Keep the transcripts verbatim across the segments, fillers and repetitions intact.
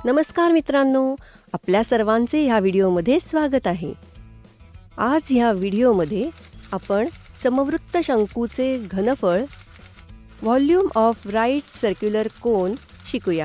नमस्कार मित्रांनो, आपल्या सर्वांचे ह्या व्हिडिओमध्ये स्वागत आहे. आज ह्या व्हिडिओमध्ये आपण समवृत्त शंकूचे घनफळ volume of right circular cone शिकूया.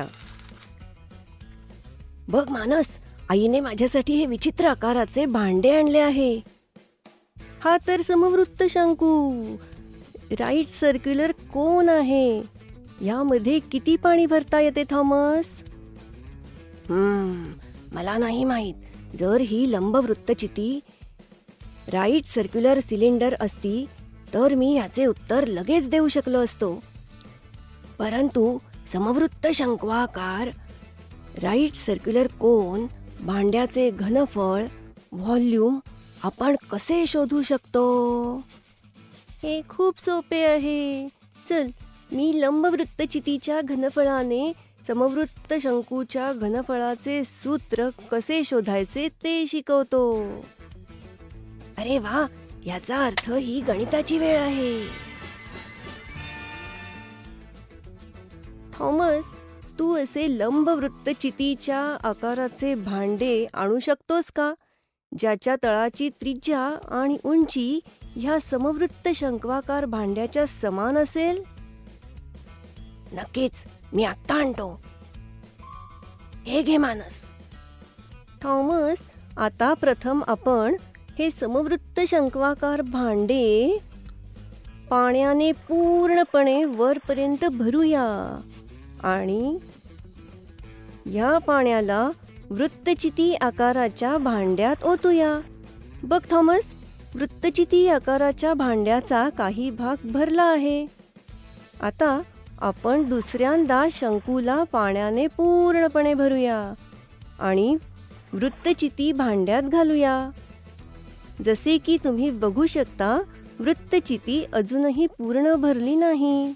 बघ मानस, आईने माझ्यासाठी हे विचित्र आकाराचे भांडे आणले आहे. हा तर समवृत्त शंकू राईट सर्क्युलर कोन आहे. यामध्ये किती पाणी भरता येते थॉमस? हम्म मला नाही माहीत. जर ही लंबवृत्तचिती राईट सर्क्युलर सिलेंडर असती तर मी याचे उत्तर लगेच देऊ शकलो असतो. परंतु समवृत्त शंक्वाकार राईट सर्क्युलर कोन भांड्याचे घनफळ व्हॉल्यूम आपण कसे शोधू शकतो? हे खूप सोपे आहे. चल, मी लंबवृत्तचितीच्या घनफळाने समवृत्त शंकूच्या घनफळाचे सूत्र कसे शोधायचे ते शिकवतो. अरे वा, याचा अर्थ ही गणिताची वेळ आहे. थॉमस, तू असे लंबवृत्तचितीच्या आकाराचे भांडे आणू शकतोस का, ज्याच्या तळाची त्रिज्या आणि उंची ह्या समवृत्त शंक्वाकार भांड्याच्या समान असेल? नक्कीच, मी आत्ता आणतो. हे घे मानस. थॉमस, आता प्रथम आपण हे समवृत्त शंक्वाकार भांडे पाण्याने पूर्णपणे वरपर्यंत भरूया आणि या पाण्याला वृत्तचिती आकाराच्या भांड्यात ओतूया. बघ थॉमस, वृत्तचिती आकाराच्या भांड्याचा काही भाग भरला आहे. आता आपण दुसऱ्यांदा शंकूला पाण्याने पूर्णपणे भरूया आणि वृत्तचिती भांड्यात घालूया. जसे की तुम्ही बघू शकता, वृत्तचिती अजूनही पूर्ण भरली नाही.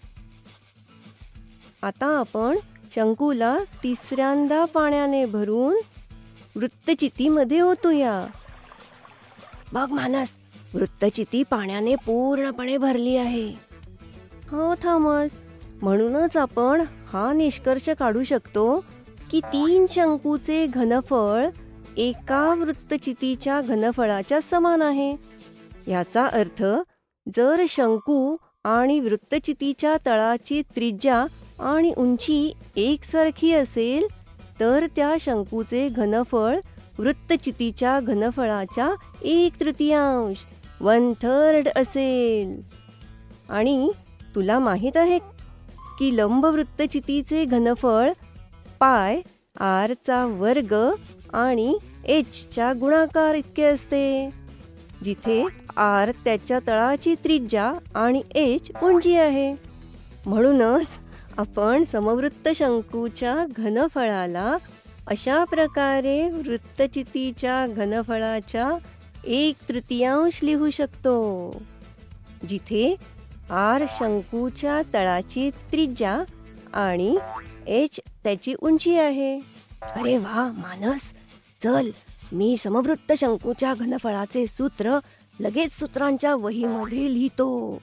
आता आपण शंकूला तिसऱ्यांदा पाण्याने भरून वृत्तचितीमध्ये ओतूया. बघ मानस, वृत्तचिती पाण्याने पूर्णपणे भरली आहे. हो थॉमस, म्हणूनच आपण हा निष्कर्ष काढू शकतो की तीन शंकूचे घनफळ एका वृत्तचितीच्या घनफळाच्या समान आहे. याचा अर्थ जर शंकू आणि वृत्तचितीच्या तळाची त्रिज्या आणि उंची एकसारखी असेल तर त्या शंकूचे घनफळ वृत्तचितीच्या घनफळाच्या एक तृतीयांश वन थर्ड असेल. आणि तुला माहीत आहे की लंबवृत्तचितीचे घनफळ पाय आर चा वर्ग आणि एच च्या गुणाकार इतके असते, जिथे आर त्याच्या तळाची त्रिज्या आणि एच उंची आहे. म्हणूनच आपण समवृत्त शंकूच्या घनफळाला अशा प्रकारे वृत्तचितीच्या घनफळाच्या एक तृतीयांश लिहू शकतो, जिथे आर शंकूच्या तळाची त्रिज्या आणि एच त्याची उंची आहे. अरे वा मानस, चल, मी समवृत्त शंकूच्या घनफळाचे सूत्र लगेच सूत्रांच्या वहीमध्ये लिहितो.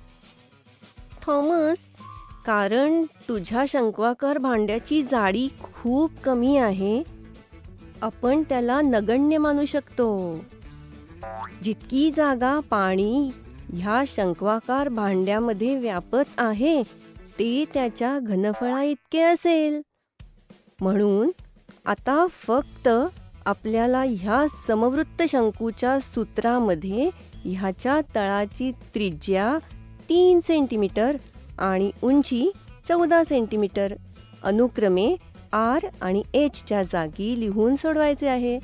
थॉमस, कारण तुझ्या शंक्वाकार भांड्याची जाडी खूप कमी आहे, आपण त्याला नगण्य मानू शकतो. जितकी जागा पाणी ह्या शंक्वाकार भांड्यामध्ये व्यापत आहे ते त्याच्या घनफळा इतके असेल. म्हणून आता फक्त आपल्याला ह्या समवृत्त शंकूच्या सूत्रामध्ये ह्याच्या तळाची त्रिज्या तीन सेंटीमीटर आणि उंची चौदा सेंटीमीटर अनुक्रमे आर आणि एच च्या जागी लिहून सोडवायचे आहे.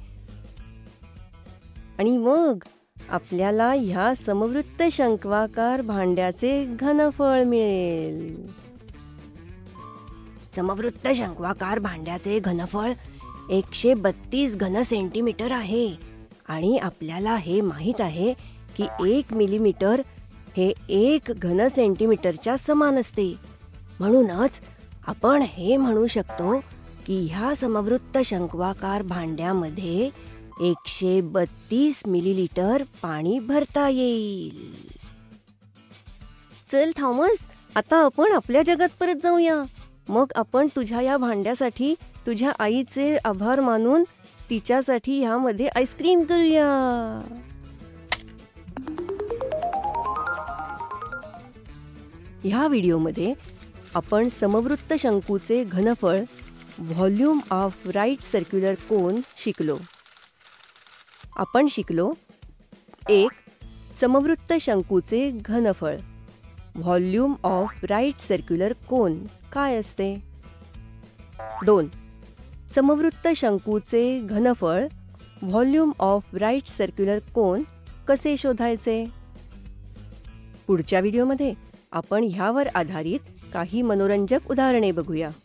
आणि मग आपल्याला ह्या समवृत्त शंक्वाकार भांड्याचे घनफळ मिळेल. समवृत्त शंक्वाकार भांड्याचे घनफळ एकशे बत्तीस घन सेंटीमीटर आहे आणि आपल्याला हे माहीत आहे की एक मिलीमीटर हे एक घन सेंटीमीटरच्या समान असते. म्हणूनच आपण हे म्हणू शकतो की ह्या समवृत्त शंक्वाकार भांड्यामध्ये एकशे बत्तीस मिलीलिटर पाणी भरता येईल. चल थॉमस, आता आपण आपल्या जगात परत जाऊया. मग आपण तुझ्या या भांड्यासाठी तुझ्या आईचे आभार मानून तिच्यासाठी ह्यामध्ये आईस्क्रीम करूया. ह्या व्हिडिओमध्ये आपण समवृत्त शंकूचे घनफळ volume of right circular cone शिकलो. आपण शिकलो एक. समवृत्त शंकूचे घनफळ volume of right circular cone काय असते. दोन. समवृत्त शंकूचे घनफळ volume of right circular cone कसे शोधायचे. पुढच्या व्हिडिओमध्ये आपण ह्यावर आधारित काही मनोरंजक उदाहरणे बघूया.